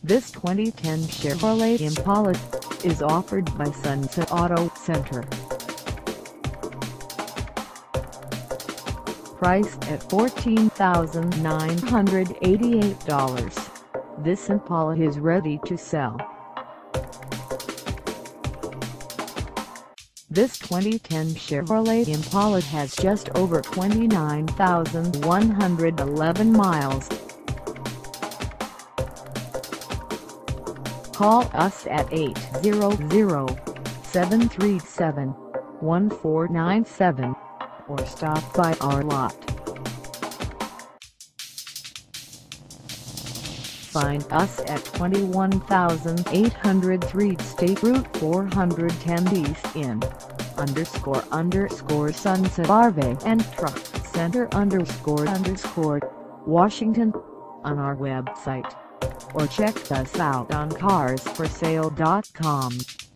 This 2010 Chevrolet Impala is offered by Sunset Auto Center. Priced at $14,988, this Impala is ready to sell. This 2010 Chevrolet Impala has just over 29,111 miles. Call us at 800-737-1497 or stop by our lot. Find us at 21,803 State Route 410 East in _Sunset RV&TRUCK Center _ Washington on our website, or check us out on carsforsale.com.